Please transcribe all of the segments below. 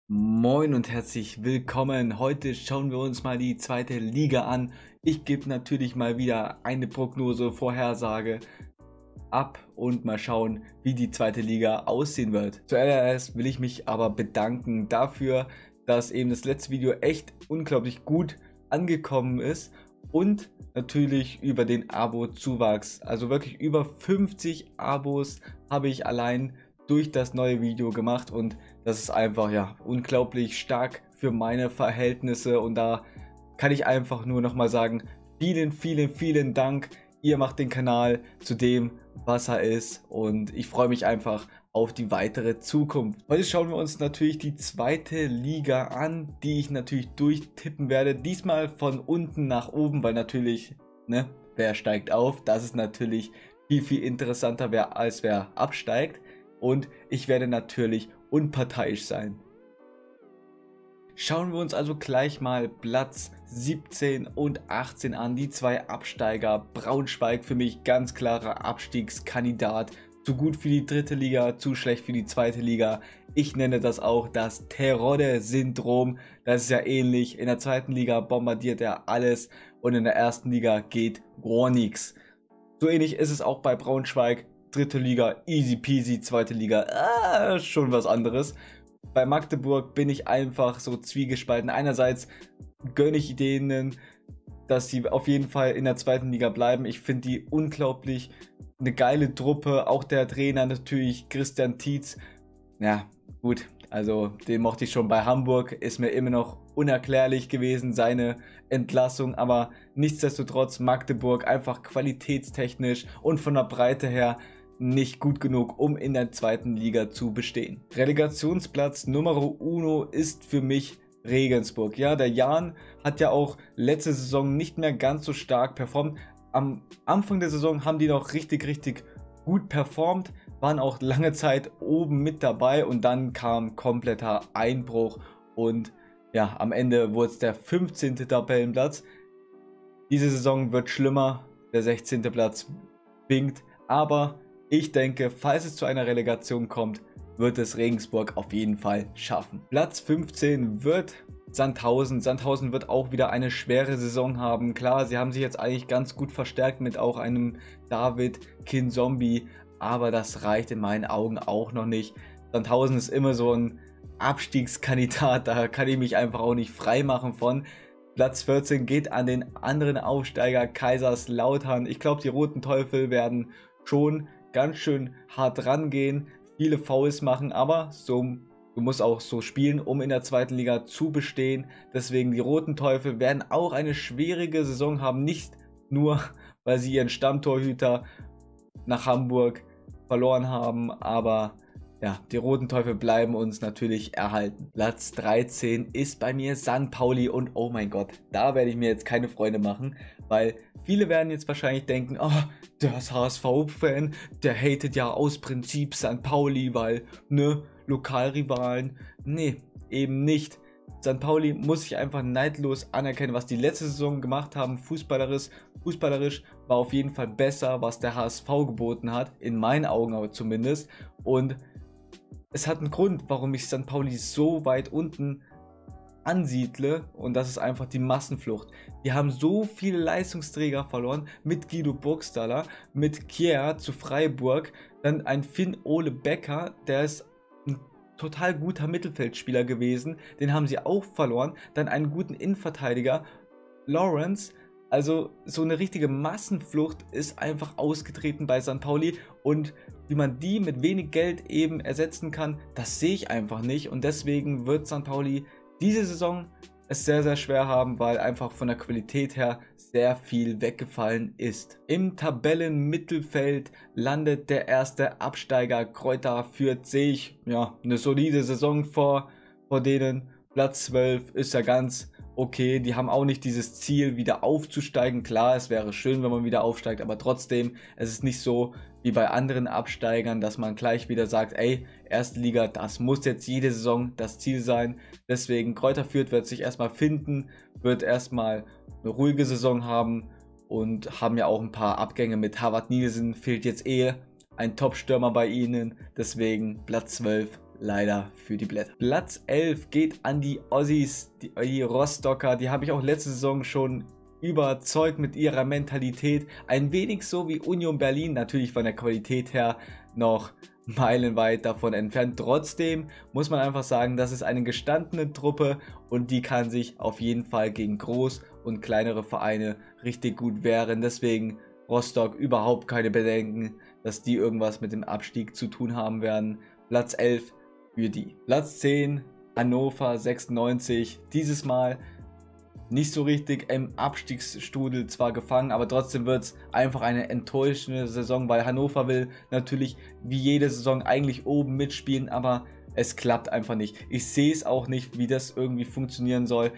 Moin und herzlich willkommen. Heute schauen wir uns mal die zweite Liga an. Ich gebe natürlich mal wieder eine Prognose, Vorhersage ab und mal schauen, wie die zweite Liga aussehen wird. Zuallererst will ich mich aber bedanken dafür, dass eben das letzte Video echt unglaublich gut angekommen ist und natürlich über den Abo-Zuwachs. Also wirklich über 50 Abos habe ich allein durch das neue Video gemacht und das ist einfach ja unglaublich stark für meine Verhältnisse und da kann ich einfach nur nochmal sagen, vielen Dank. Ihr macht den Kanal zu dem, was er ist und ich freue mich einfach auf die weitere Zukunft. Heute schauen wir uns natürlich die zweite Liga an, die ich natürlich durchtippen werde. Diesmal von unten nach oben, weil natürlich, ne, wer steigt auf? Das ist natürlich viel interessanter, als wer absteigt. Und ich werde natürlich unparteiisch sein. Schauen wir uns also gleich mal Platz 17 und 18 an. Die zwei Absteiger. Braunschweig für mich ganz klarer Abstiegskandidat. Zu gut für die dritte Liga, zu schlecht für die zweite Liga. Ich nenne das auch das Terodde-Syndrom. Das ist ja ähnlich. In der zweiten Liga bombardiert er alles und in der ersten Liga geht gar nichts. So ähnlich ist es auch bei Braunschweig. Dritte Liga, easy peasy, zweite Liga, schon was anderes. Bei Magdeburg bin ich einfach so zwiegespalten. Einerseits gönne ich denen, dass sie auf jeden Fall in der zweiten Liga bleiben. Ich finde die unglaublich eine geile Truppe. Auch der Trainer natürlich, Christian Tietz. Ja, gut, also den mochte ich schon bei Hamburg. Ist mir immer noch unerklärlich gewesen, seine Entlassung. Aber nichtsdestotrotz Magdeburg einfach qualitätstechnisch und von der Breite her nicht gut genug, um in der zweiten Liga zu bestehen. Relegationsplatz Numero uno ist für mich Regensburg. Ja, der Jan hat ja auch letzte Saison nicht mehr ganz so stark performt. Am Anfang der Saison haben die noch richtig gut performt, waren auch lange Zeit oben mit dabei und dann kam kompletter Einbruch und ja, am Ende wurde es der 15. Tabellenplatz. Diese Saison wird schlimmer, der 16. Platz winkt, aber ich denke, falls es zu einer Relegation kommt, wird es Regensburg auf jeden Fall schaffen. Platz 15 wird Sandhausen. Sandhausen wird auch wieder eine schwere Saison haben. Klar, sie haben sich jetzt eigentlich ganz gut verstärkt mit auch einem David Kinzombie, aber das reicht in meinen Augen auch noch nicht. Sandhausen ist immer so ein Abstiegskandidat, da kann ich mich einfach auch nicht frei machen von. Platz 14 geht an den anderen Aufsteiger Kaiserslautern. Ich glaube, die Roten Teufel werden schon ganz schön hart rangehen, viele Fouls machen, aber du musst auch so spielen, um in der zweiten Liga zu bestehen. Deswegen die Roten Teufel werden auch eine schwierige Saison haben, nicht nur, weil sie ihren Stammtorhüter nach Hamburg verloren haben, aber ja, die Roten Teufel bleiben uns natürlich erhalten. Platz 13 ist bei mir St. Pauli und oh mein Gott, da werde ich mir jetzt keine Freunde machen, weil viele werden jetzt wahrscheinlich denken, oh, der HSV-Fan, der hatet ja aus Prinzip St. Pauli, weil, ne, Lokalrivalen. Nee, eben nicht. St. Pauli muss ich einfach neidlos anerkennen, was die letzte Saison gemacht haben, fußballerisch war auf jeden Fall besser, was der HSV geboten hat, in meinen Augen aber zumindest und es hat einen Grund, warum ich St. Pauli so weit unten ansiedle und das ist einfach die Massenflucht. Die haben so viele Leistungsträger verloren mit Guido Burgstaller, mit Kier zu Freiburg, dann ein Finn-Ole Becker, der ist ein total guter Mittelfeldspieler gewesen, den haben sie auch verloren, dann einen guten Innenverteidiger, Lawrence. Also so eine richtige Massenflucht ist einfach ausgetreten bei St. Pauli und wie man die mit wenig Geld eben ersetzen kann, das sehe ich einfach nicht und deswegen wird St. Pauli diese Saison es sehr schwer haben, weil einfach von der Qualität her sehr viel weggefallen ist. Im Tabellenmittelfeld landet der erste Absteiger Greuther Fürth, sehe ich ja eine solide Saison vor denen. Platz 12 ist ja ganz okay, die haben auch nicht dieses Ziel, wieder aufzusteigen. Klar, es wäre schön, wenn man wieder aufsteigt, aber trotzdem, es ist nicht so wie bei anderen Absteigern, dass man gleich wieder sagt, ey, erste Liga, das muss jetzt jede Saison das Ziel sein. Deswegen, Greuther Fürth wird sich erstmal finden, wird erstmal eine ruhige Saison haben und haben ja auch ein paar Abgänge mit Harvard Nielsen, fehlt jetzt ein Top-Stürmer bei ihnen, deswegen Platz 12 leider für die Blätter. Platz 11 geht an die Ossis, die Rostocker. Die habe ich auch letzte Saison schon überzeugt mit ihrer Mentalität. Ein wenig so wie Union Berlin, natürlich von der Qualität her noch meilenweit davon entfernt. Trotzdem muss man einfach sagen, das ist eine gestandene Truppe und die kann sich auf jeden Fall gegen groß und kleinere Vereine richtig gut wehren. Deswegen Rostock überhaupt keine Bedenken, dass die irgendwas mit dem Abstieg zu tun haben werden. Platz 11 für die. Platz 10 Hannover 96. Dieses Mal nicht so richtig im Abstiegsstrudel zwar gefangen, aber trotzdem wird es einfach eine enttäuschende Saison, weil Hannover will natürlich wie jede Saison eigentlich oben mitspielen, aber es klappt einfach nicht. Ich sehe es auch nicht, wie das irgendwie funktionieren soll.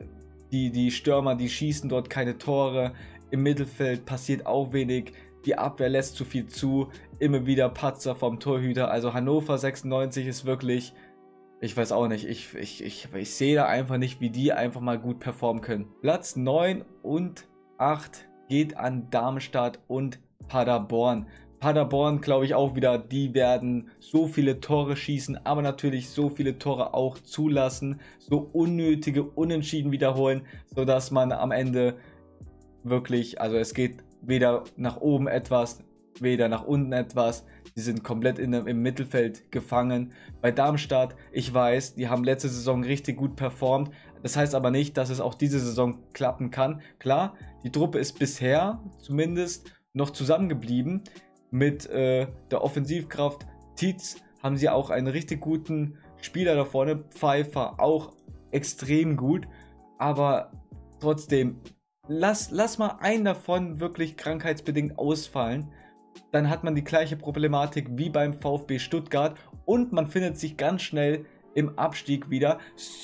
Die Stürmer, die schießen dort keine Tore, im Mittelfeld passiert auch wenig, die Abwehr lässt zu viel zu, immer wieder Patzer vom Torhüter, also Hannover 96 ist wirklich... Ich weiß auch nicht, ich sehe da einfach nicht, wie die einfach mal gut performen können. Platz 9 und 8 geht an Darmstadt und Paderborn. Paderborn glaube ich auch wieder, die werden so viele Tore schießen, aber natürlich so viele Tore auch zulassen, so unnötige Unentschieden wiederholen, sodass man am Ende wirklich, also es geht weder nach oben etwas, weder nach unten etwas. Die sind komplett im Mittelfeld gefangen. Bei Darmstadt, ich weiß, die haben letzte Saison richtig gut performt. Das heißt aber nicht, dass es auch diese Saison klappen kann. Klar, die Truppe ist bisher zumindest noch zusammengeblieben. Mit der Offensivkraft Tietz haben sie auch einen richtig guten Spieler da vorne. Pfeiffer auch extrem gut. Aber trotzdem, lass mal einen davon wirklich krankheitsbedingt ausfallen. Dann hat man die gleiche Problematik wie beim VfB Stuttgart und man findet sich ganz schnell im Abstieg wieder.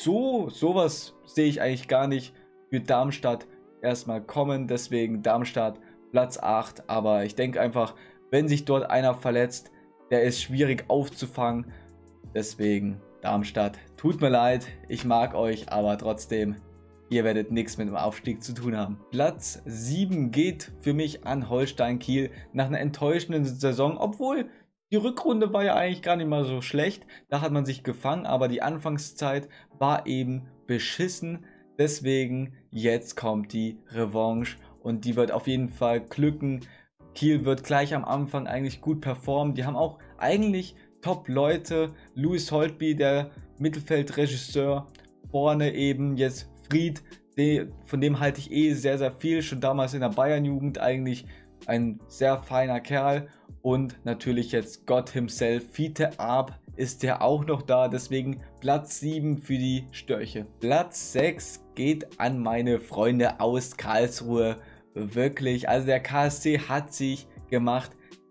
Sowas sehe ich eigentlich gar nicht für Darmstadt erstmal kommen. Deswegen Darmstadt Platz 8. Aber ich denke einfach, wenn sich dort einer verletzt, der ist schwierig aufzufangen. Deswegen Darmstadt. Tut mir leid, ich mag euch, aber trotzdem... Ihr werdet nichts mit dem Aufstieg zu tun haben. Platz 7 geht für mich an Holstein Kiel nach einer enttäuschenden Saison, obwohl die Rückrunde war ja eigentlich gar nicht mal so schlecht. Da hat man sich gefangen, aber die Anfangszeit war eben beschissen. Deswegen jetzt kommt die Revanche und die wird auf jeden Fall glücken. Kiel wird gleich am Anfang eigentlich gut performen. Die haben auch eigentlich Top-Leute. Louis Holtby, der Mittelfeldregisseur, vorne eben jetzt Fried, von dem halte ich sehr, sehr viel. Schon damals in der Bayern-Jugend eigentlich ein sehr feiner Kerl. Und natürlich jetzt Gott himself, Fiete Arp ist der auch noch da. Deswegen Platz 7 für die Störche. Platz 6 geht an meine Freunde aus Karlsruhe. Wirklich, also der KSC hat sich gemacht.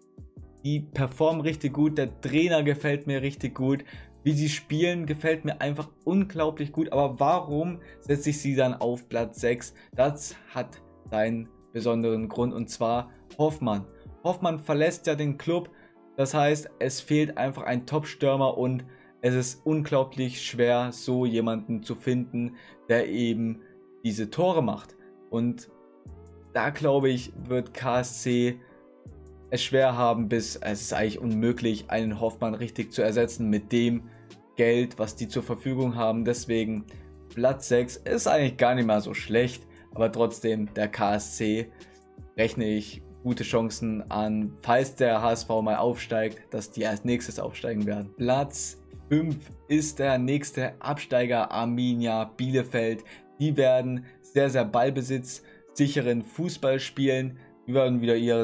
Die performen richtig gut, der Trainer gefällt mir richtig gut. Wie sie spielen, gefällt mir einfach unglaublich gut. Aber warum setze ich sie dann auf Platz 6? Das hat seinen besonderen Grund und zwar Hoffmann. Hoffmann verlässt ja den Club. Das heißt, es fehlt einfach ein Top-Stürmer und es ist unglaublich schwer, so jemanden zu finden, der eben diese Tore macht. Und da glaube ich, wird KSC es schwer haben, bis es ist eigentlich unmöglich, einen Hoffmann richtig zu ersetzen mit dem Geld, was die zur Verfügung haben. Deswegen Platz 6 ist eigentlich gar nicht mal so schlecht, aber trotzdem der KSC rechne ich gute Chancen an, falls der HSV mal aufsteigt, dass die als nächstes aufsteigen werden. Platz 5 ist der nächste Absteiger Arminia Bielefeld. Die werden sehr, sehr ballbesitzsicheren Fußball spielen. Die werden wieder ihre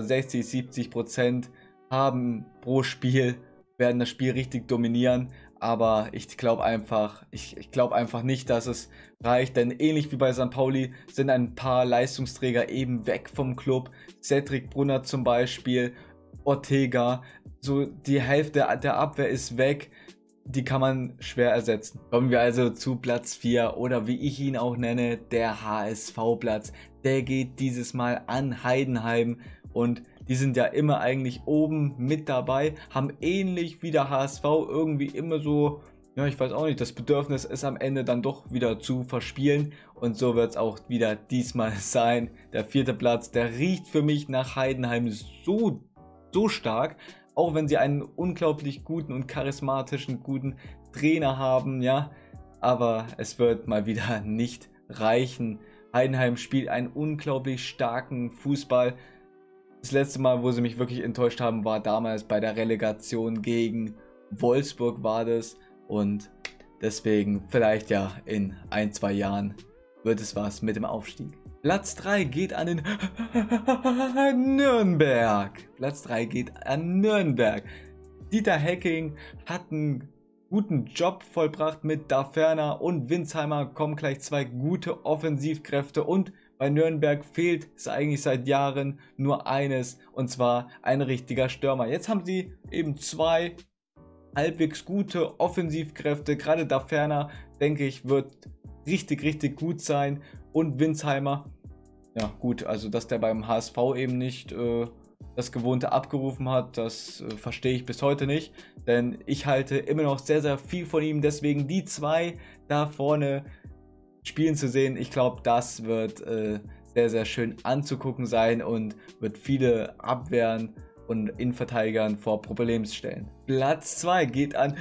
60-70% haben pro Spiel, werden das Spiel richtig dominieren. Aber ich glaube einfach nicht, dass es reicht, denn ähnlich wie bei St. Pauli sind ein paar Leistungsträger eben weg vom Club. Cedric Brunner zum Beispiel, Ortega, so die Hälfte der Abwehr ist weg. Die kann man schwer ersetzen. Kommen wir also zu Platz 4 oder wie ich ihn auch nenne, der HSV-Platz. Der geht dieses Mal an Heidenheim und die sind ja immer eigentlich oben mit dabei, haben ähnlich wie der HSV irgendwie immer so, ja ich weiß auch nicht, das Bedürfnis ist am Ende dann doch wieder zu verspielen und so wird es auch wieder diesmal sein. Der 4. Platz, der riecht für mich nach Heidenheim so stark. Auch wenn sie einen unglaublich guten und charismatischen, guten Trainer haben, ja, aber es wird mal wieder nicht reichen. Heidenheim spielt einen unglaublich starken Fußball. Das letzte Mal, wo sie mich wirklich enttäuscht haben, war damals bei der Relegation gegen Wolfsburg war das. Und deswegen vielleicht ja in 1, 2 Jahren wird es was mit dem Aufstieg. Platz 3 geht an den Nürnberg. Platz 3 geht an Nürnberg. Dieter Hecking hat einen guten Job vollbracht mit Daferner und Winsheimer. Kommen gleich 2 gute Offensivkräfte und bei Nürnberg fehlt es eigentlich seit Jahren nur eines, und zwar ein richtiger Stürmer. Jetzt haben sie eben 2 halbwegs gute Offensivkräfte. Gerade Daferner, denke ich, wird richtig gut sein. Und Winsheimer, ja gut, also dass der beim HSV eben nicht das Gewohnte abgerufen hat, das verstehe ich bis heute nicht. Denn ich halte immer noch sehr viel von ihm. Deswegen die 2 da vorne spielen zu sehen, ich glaube, das wird sehr schön anzugucken sein und wird viele Abwehren und Innenverteidigern vor Probleme stellen. Platz 2 geht an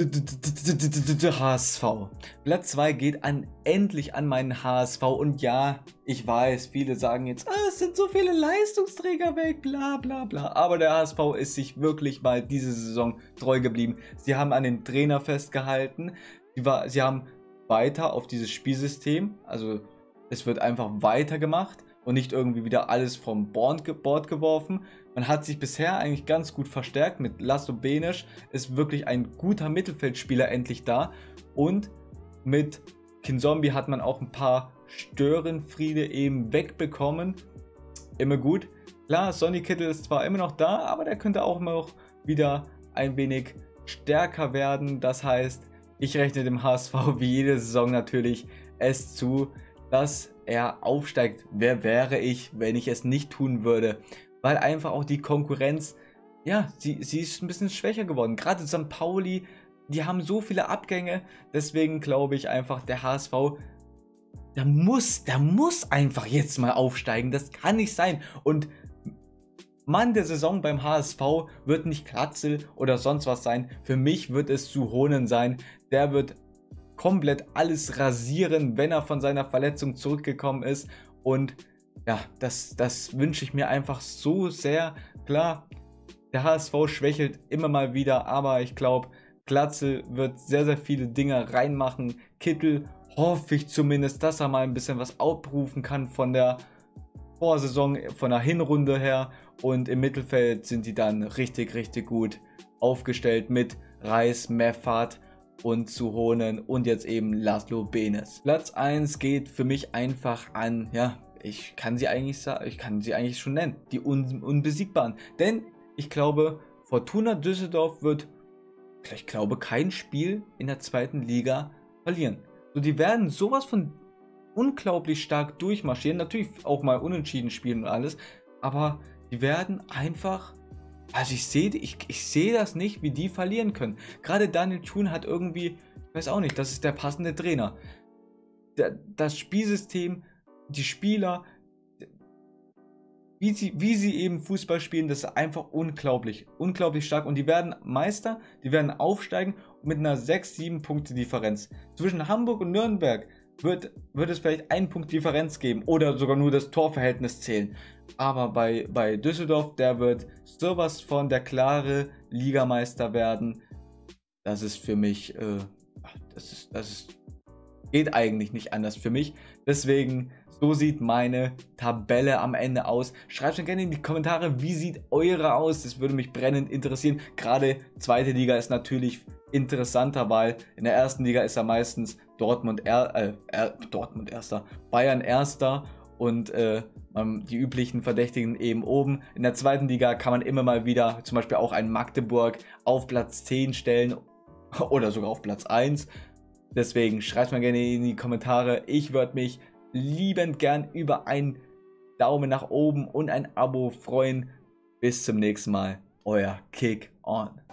HSV. Platz 2 geht endlich an meinen HSV. Und ja, ich weiß, viele sagen jetzt, es sind so viele Leistungsträger weg, bla bla bla. Aber der HSV ist sich wirklich mal diese Saison treu geblieben. Sie haben an den Trainer festgehalten. Sie haben weiter auf dieses Spielsystem, also es wird einfach weitergemacht und nicht irgendwie wieder alles vom Board geworfen. Man hat sich bisher eigentlich ganz gut verstärkt. Mit Laszlo Benesch ist wirklich ein guter Mittelfeldspieler endlich da. Und mit Kinzombie hat man auch ein paar Störenfriede eben wegbekommen. Immer gut. Klar, Sonny Kittel ist zwar immer noch da, aber der könnte auch immer noch wieder ein wenig stärker werden. Das heißt, ich rechne dem HSV wie jede Saison natürlich es zu, dass er aufsteigt. Wer wäre ich, wenn ich es nicht tun würde? Weil einfach auch die Konkurrenz, ja, sie ist ein bisschen schwächer geworden. Gerade St. Pauli, die haben so viele Abgänge. Deswegen glaube ich einfach, der HSV, der muss einfach jetzt mal aufsteigen. Das kann nicht sein. Und Mann der Saison beim HSV wird nicht Glatzel oder sonst was sein. Für mich wird es Suhonen sein. Der wird komplett alles rasieren, wenn er von seiner Verletzung zurückgekommen ist. Und ja, das wünsche ich mir einfach so sehr. Klar, der HSV schwächelt immer mal wieder, aber ich glaube, Glatzel wird sehr viele Dinge reinmachen. Kittel hoffe ich zumindest, dass er mal ein bisschen was abrufen kann von der Vorsaison, von der Hinrunde her. Und im Mittelfeld sind die dann richtig gut aufgestellt mit Reis, Meffert und Suhonen und jetzt eben Laszlo Benes. Platz 1 geht für mich einfach an, ja, ich kann sie eigentlich schon nennen, die Unbesiegbaren. Denn ich glaube, Fortuna Düsseldorf wird, ich glaube, kein Spiel in der 2. Liga verlieren. So, die werden sowas von unglaublich stark durchmarschieren, natürlich auch mal unentschieden spielen und alles, aber die werden einfach, also ich sehe das nicht, wie die verlieren können. Gerade Daniel Thun hat irgendwie, ich weiß auch nicht, das ist der passende Trainer. Das Spielsystem, die Spieler, wie sie eben Fußball spielen, das ist einfach unglaublich stark. Und die werden Meister, die werden aufsteigen mit einer 6-7 Punkte Differenz. Zwischen Hamburg und Nürnberg wird es vielleicht 1 Punkt Differenz geben oder sogar nur das Torverhältnis zählen. Aber bei Düsseldorf, der wird sowas von der klare Ligameister werden. Das ist für mich, geht eigentlich nicht anders für mich. Deswegen, so sieht meine Tabelle am Ende aus. Schreibt mir gerne in die Kommentare, wie sieht eure aus? Das würde mich brennend interessieren. Gerade 2. Liga ist natürlich interessanter, weil in der 1. Liga ist ja meistens Dortmund Erster, Bayern Erster und die üblichen Verdächtigen eben oben. In der 2. Liga kann man immer mal wieder zum Beispiel auch einen Magdeburg auf Platz 10 stellen oder sogar auf Platz 1. Deswegen schreibt mal gerne in die Kommentare. Ich würde mich liebend gern über einen Daumen nach oben und ein Abo freuen. Bis zum nächsten Mal. Euer Kick On.